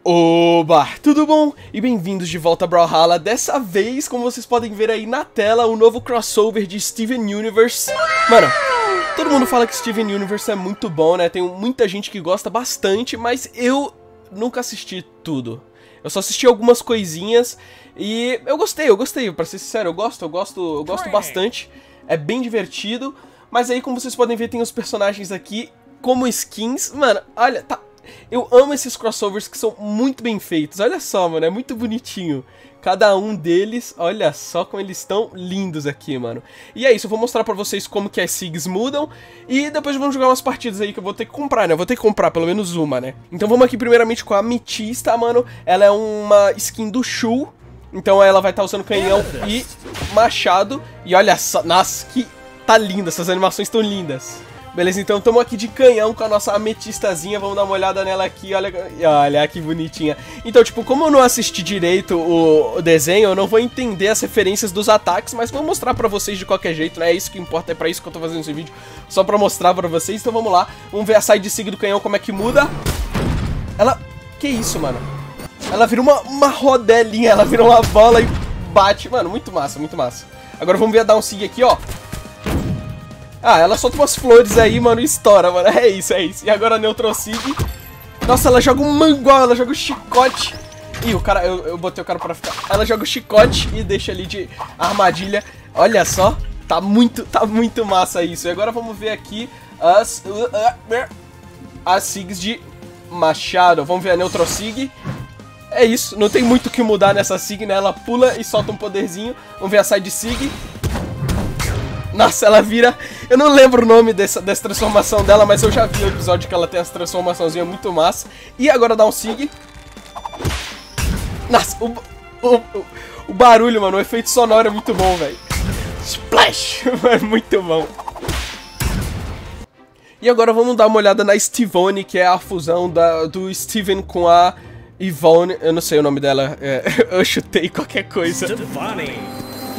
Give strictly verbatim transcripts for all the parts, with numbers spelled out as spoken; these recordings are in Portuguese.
Oba, tudo bom? E bem-vindos de volta a Brawlhalla. Dessa vez, como vocês podem ver aí na tela, o novo crossover de Steven Universe. Mano, todo mundo fala que Steven Universe é muito bom, né? Tem muita gente que gosta bastante, mas eu nunca assisti tudo. Eu só assisti algumas coisinhas e eu gostei, eu gostei, pra ser sincero, eu gosto, eu gosto, eu gosto bastante. É bem divertido, mas aí como vocês podem ver tem os personagens aqui como skins. Mano, olha, tá... Eu amo esses crossovers que são muito bem feitos. Olha só, mano, é muito bonitinho. Cada um deles, olha só como eles estão lindos aqui, mano. E é isso, eu vou mostrar pra vocês como que as sigs mudam. E depois vamos jogar umas partidas aí que eu vou ter que comprar, né? Eu vou ter que comprar pelo menos uma, né? Então vamos aqui primeiramente com a Ametista, mano. Ela é uma skin do Shu. Então ela vai estar usando canhão e machado. E olha só, nossa, que tá linda, essas animações estão lindas. Beleza, então estamos aqui de canhão com a nossa ametistazinha, vamos dar uma olhada nela aqui, olha, olha que bonitinha. Então, tipo, como eu não assisti direito o, o desenho, eu não vou entender as referências dos ataques, mas vou mostrar pra vocês de qualquer jeito, né? É isso que importa, é pra isso que eu tô fazendo esse vídeo, só pra mostrar pra vocês. Então vamos lá, vamos ver a side sig do canhão, como é que muda. Ela... Que isso, mano? Ela vira uma, uma rodelinha, ela vira uma bola e bate, mano, muito massa, muito massa. Agora vamos ver a down sig aqui, ó. Ah, ela solta umas flores aí, mano, e estoura, mano. É isso, é isso. E agora a Neutral Sig. Nossa, ela joga um mangual, ela joga um chicote. Ih, o cara, eu, eu botei o cara pra ficar. Ela joga o chicote e deixa ali de armadilha. Olha só, tá muito, tá muito massa isso. E agora vamos ver aqui as... As sigs de machado. Vamos ver a Neutral Sig. É isso, não tem muito o que mudar nessa sig, né? Ela pula e solta um poderzinho. Vamos ver a Side Sig. Nossa, ela vira... Eu não lembro o nome dessa, dessa transformação dela, mas eu já vi o episódio que ela tem essa transformaçãozinha muito massa. E agora dá um sig. Nossa, o, o, o, o barulho, mano, o efeito sonoro é muito bom, velho. Splash! É muito bom. E agora vamos dar uma olhada na Stevonne, que é a fusão da, do Steven com a Yvonne. Eu não sei o nome dela, é, eu chutei qualquer coisa. Stevonne.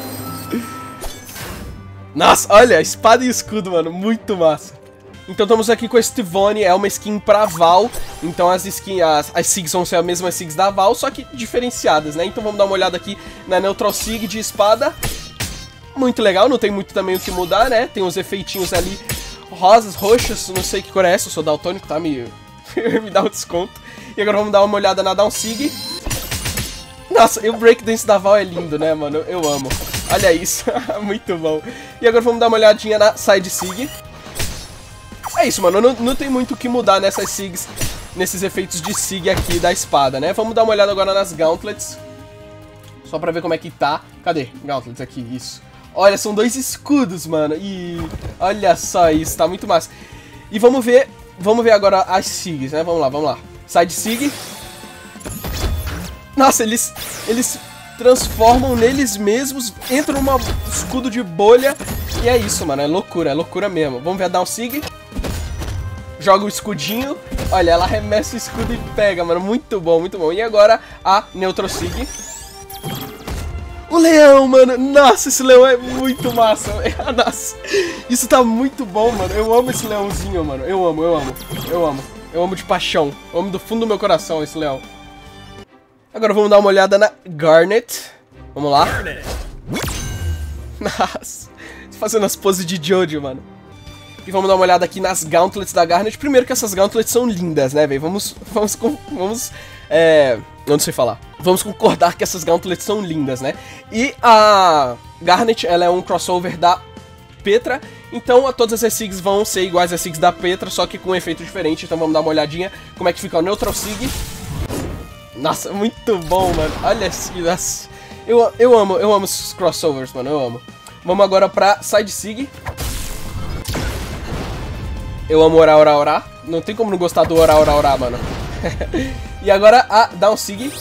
Nossa, olha, espada e escudo, mano, muito massa. Então estamos aqui com a Stevonne, é uma skin pra Val. Então as skins, as, as sigs vão ser as mesmas sigs da Val, só que diferenciadas, né? Então vamos dar uma olhada aqui na Neutral Sig de espada. Muito legal, não tem muito também o que mudar, né? Tem uns efeitinhos ali, rosas, roxas, não sei que cor é essa, eu sou daltônico, tá? Me, me dá um desconto. E agora vamos dar uma olhada na Down Sig. Nossa, e o breakdance da Val é lindo, né, mano? Eu amo. Olha isso, muito bom. E agora vamos dar uma olhadinha na Side Sig. É isso, mano, não, não tem muito o que mudar nessas sigs, nesses efeitos de sig aqui da espada, né? Vamos dar uma olhada agora nas gauntlets. Só pra ver como é que tá. Cadê? Gauntlets aqui, isso. Olha, são dois escudos, mano. E olha só isso, tá muito massa. E vamos ver, vamos ver agora as sigs, né? Vamos lá, vamos lá. Side Sig. Nossa, eles... eles... transformam neles mesmos, entram num escudo de bolha. E é isso, mano, é loucura, é loucura mesmo. Vamos ver a Down Sig. Joga o escudinho. Olha, ela arremessa o escudo e pega, mano, muito bom, muito bom. E agora a Neutral Sig. O leão, mano, nossa, esse leão é muito massa. Nossa, isso tá muito bom, mano. Eu amo esse leãozinho, mano, eu amo, eu amo, eu amo. Eu amo de paixão, eu amo do fundo do meu coração esse leão. Agora vamos dar uma olhada na Garnet. Vamos lá. Nossa, fazendo as poses de Jojo, mano. E vamos dar uma olhada aqui nas gauntlets da Garnet. Primeiro que essas gauntlets são lindas, né, velho? Vamos, vamos, vamos, é... eu não sei falar. Vamos concordar que essas gauntlets são lindas, né? E a Garnet, ela é um crossover da Petra. Então todas as sigs vão ser iguais às sigs da Petra, só que com um efeito diferente. Então vamos dar uma olhadinha como é que fica o Neutral Sig. Nossa, muito bom, mano. Olha assim, eu, eu amo, eu amo esses crossovers, mano, eu amo. Vamos agora pra Side Sig. Eu amo orar, orar, orar. Não tem como não gostar do orar, orar, orar, mano. E agora a Down Sig.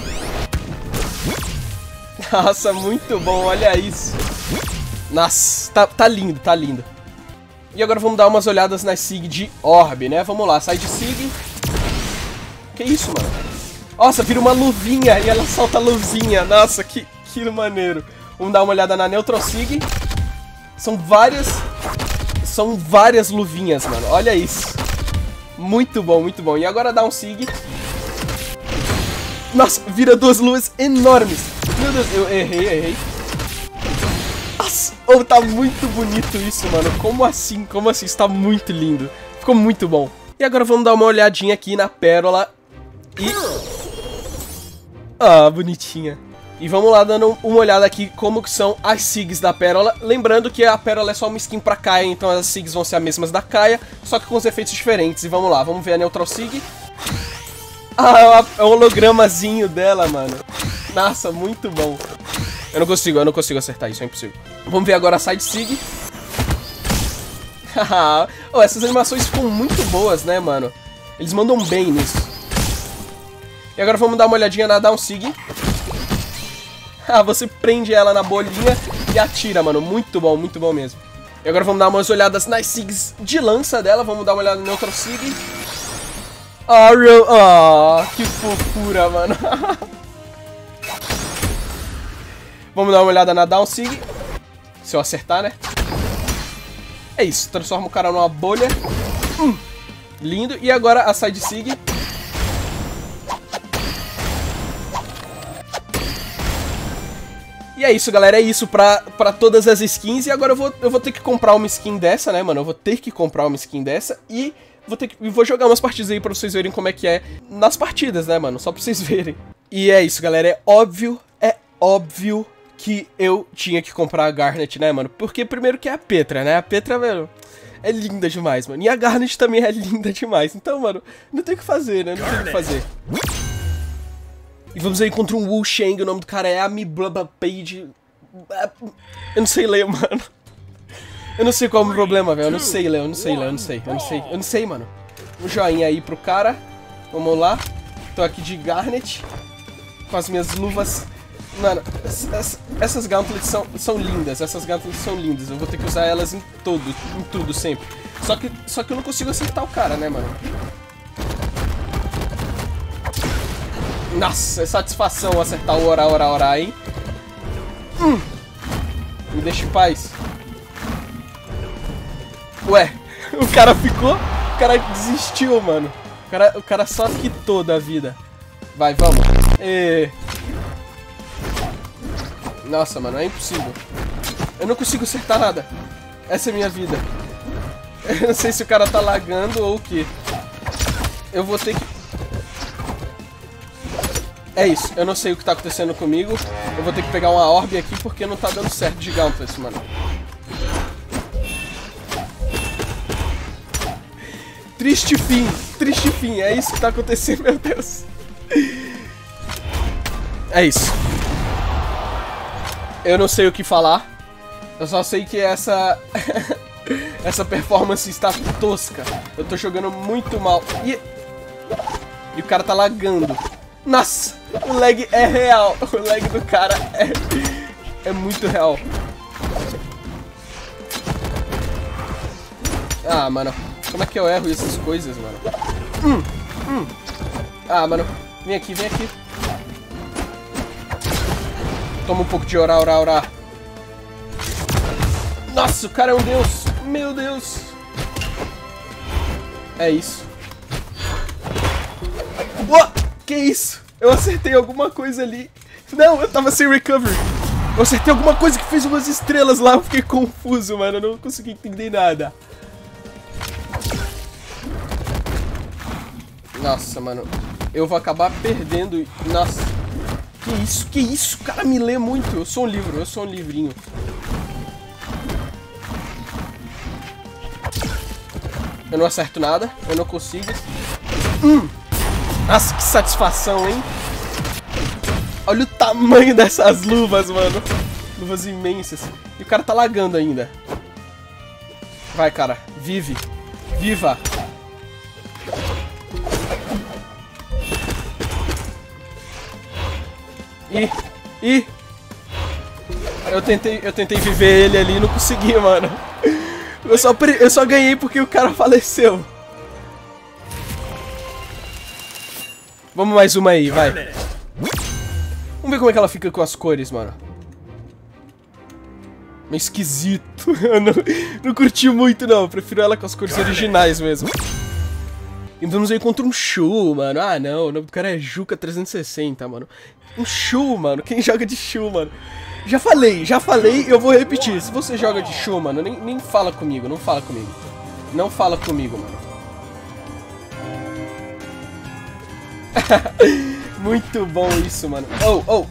Nossa, muito bom, olha isso. Nossa, tá, tá lindo, tá lindo. E agora vamos dar umas olhadas na Sig de Orb, né? Vamos lá, Side Sig. Que isso, mano? Nossa, vira uma luvinha e ela solta a luzinha. Nossa, que, que maneiro. Vamos dar uma olhada na Neutral Sig. São várias... São várias luvinhas, mano. Olha isso. Muito bom, muito bom. E agora dá um Sig. Nossa, vira duas luas enormes. Meu Deus, eu errei, errei. Nossa, oh, tá muito bonito isso, mano. Como assim? Como assim? Está muito lindo. Ficou muito bom. E agora vamos dar uma olhadinha aqui na pérola. E... ah, bonitinha. E vamos lá dando uma olhada aqui como que são as sigs da pérola. Lembrando que a pérola é só uma skin pra Kaia, então as sigs vão ser as mesmas da Kaia, só que com os efeitos diferentes. E vamos lá, vamos ver a Neutral Sig. Ah, é um hologramazinho dela, mano. Nossa, muito bom. Eu não consigo, eu não consigo acertar isso, é impossível. Vamos ver agora a Side Sig. Oh, essas animações ficam muito boas, né, mano? Eles mandam bem nisso. E agora vamos dar uma olhadinha na Down Sig. Ah, você prende ela na bolinha e atira, mano. Muito bom, muito bom mesmo. E agora vamos dar umas olhadas nas sigs de lança dela. Vamos dar uma olhada no Neutral Sig. Ah, oh, real... oh, que fofura, mano. Vamos dar uma olhada na Down Sig. Se eu acertar, né? É isso, transforma o cara numa bolha. Hum, lindo. E agora a Side Sig. E é isso, galera, é isso pra, pra todas as skins. E agora eu vou, eu vou ter que comprar uma skin dessa, né, mano? Eu vou ter que comprar uma skin dessa e vou, ter que, vou jogar umas partidas aí pra vocês verem como é que é nas partidas, né, mano? Só pra vocês verem. E é isso, galera, é óbvio, é óbvio que eu tinha que comprar a Garnet, né, mano? Porque primeiro que é a Petra, né? A Petra, velho, é linda demais, mano. E a Garnet também é linda demais. Então, mano, não tem o que fazer, né? Não tem o que fazer. E vamos aí contra um Wu Shang, o nome do cara é Ami Blabapage. Eu não sei ler, mano. Eu não sei qual é o problema, velho. Eu não sei ler, eu não sei ler, eu não sei. Eu não sei, eu não sei, mano. Um joinha aí pro cara. Vamos lá. Tô aqui de Garnet. Com as minhas luvas. Mano, essas, essas gauntlets são, são lindas. Essas gauntlets são lindas. Eu vou ter que usar elas em todo, em tudo, sempre. Só que, só que eu não consigo acertar o cara, né, mano? Nossa, é satisfação acertar o ora, ora, ora, hein? Hum. Me deixa em paz. Ué, o cara ficou... O cara desistiu, mano. O cara, o cara só quitou da vida. Vai, vamos. E... Nossa, mano, é impossível. Eu não consigo acertar nada. Essa é a minha vida. Eu não sei se o cara tá lagando ou o quê. Eu vou ter que... É isso, eu não sei o que tá acontecendo comigo. Eu vou ter que pegar uma orbe aqui porque não tá dando certo de gauntlets, mano. Triste fim, triste fim, é isso que tá acontecendo, meu Deus. É isso. Eu não sei o que falar. Eu só sei que essa... essa performance está tosca. Eu tô jogando muito mal. E, e o cara tá lagando. Nossa, o lag é real. O lag do cara é, é muito real. Ah, mano. Como é que eu erro essas coisas, mano? Hum, hum. Ah, mano. Vem aqui, vem aqui. Toma um pouco de orar, orar, orar. Nossa, o cara é um deus. Meu Deus. É isso. Uou! Que isso? Eu acertei alguma coisa ali. Não, eu tava sem recovery. Eu acertei alguma coisa que fez umas estrelas lá. Eu fiquei confuso, mano. Eu não consegui entender nada. Nossa, mano. Eu vou acabar perdendo. Nossa. Que isso? Que isso? O cara me lê muito. Eu sou um livro. Eu sou um livrinho. Eu não acerto nada. Eu não consigo. Hum. Nossa, que satisfação, hein? Olha o tamanho dessas luvas, mano. Luvas imensas. E o cara tá lagando ainda. Vai, cara. Vive. Viva. E... E... Eu tentei, eu tentei viver ele ali e não consegui, mano. Eu só, eu só ganhei porque o cara faleceu. Vamos mais uma aí, vai. Vamos ver como é que ela fica com as cores, mano. Meio esquisito. Eu não, não curti muito, não. Eu prefiro ela com as cores originais mesmo. E vamos aí contra um Shu, mano. Ah, não. O nome do cara é Juca trezentos e sessenta, mano. Um Shu, mano. Quem joga de Shu, mano? Já falei, já falei, eu vou repetir. Se você joga de Shu, mano, nem, nem fala comigo, não fala comigo. Não fala comigo, mano. Muito bom isso, mano. Oh, oh.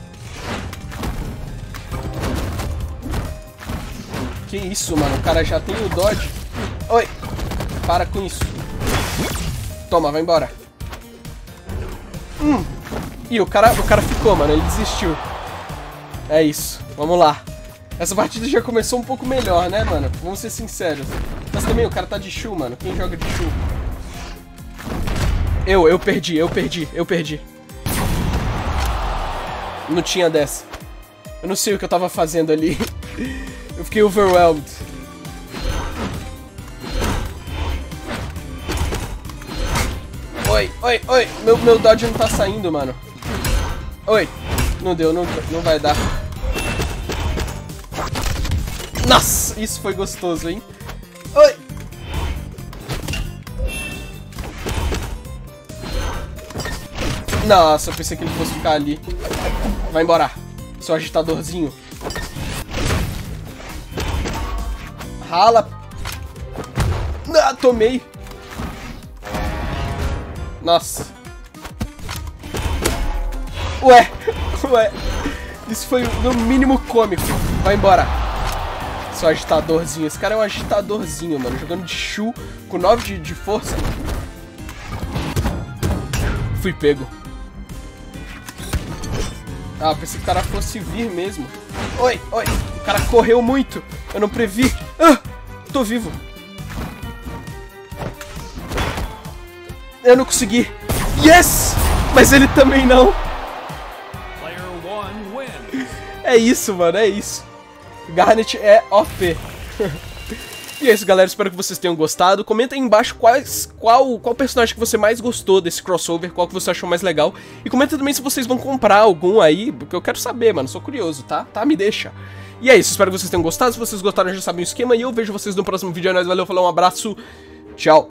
Que isso, mano? O cara já tem o dodge. Oi. Para com isso. Toma, vai embora. Hum. Ih, o cara, o cara ficou, mano. Ele desistiu. É isso. Vamos lá. Essa partida já começou um pouco melhor, né, mano? Vamos ser sinceros. Mas também o cara tá de Shu, mano. Quem joga de Shu? Eu, eu perdi, eu perdi, eu perdi. Não tinha dessa. Eu não sei o que eu tava fazendo ali. Eu fiquei overwhelmed. Oi, oi, oi. Meu, meu dodge não tá saindo, mano. Oi. Não deu, não, não vai dar. Nossa, isso foi gostoso, hein? Oi. Nossa, eu pensei que ele fosse ficar ali. Vai embora. Seu agitadorzinho. Rala. Ah, tomei. Nossa. Ué. Ué. Isso foi no mínimo cômico. Vai embora. Seu agitadorzinho. Esse cara é um agitadorzinho, mano. Jogando de Shu com nove de, de força. Fui pego. Ah, pensei que o cara fosse vir mesmo. Oi, oi. O cara correu muito. Eu não previ. Ah, tô vivo. Eu não consegui. Yes! Mas ele também não. É isso, mano. É isso. Garnet é O P. E é isso, galera. Espero que vocês tenham gostado. Comenta aí embaixo quais, qual, qual personagem que você mais gostou desse crossover, qual que você achou mais legal. E comenta também se vocês vão comprar algum aí, porque eu quero saber, mano. Sou curioso, tá? Tá? Me deixa. E é isso. Espero que vocês tenham gostado. Se vocês gostaram, já sabem o esquema. E eu vejo vocês no próximo vídeo. É nóis. Valeu, falou, um abraço. Tchau.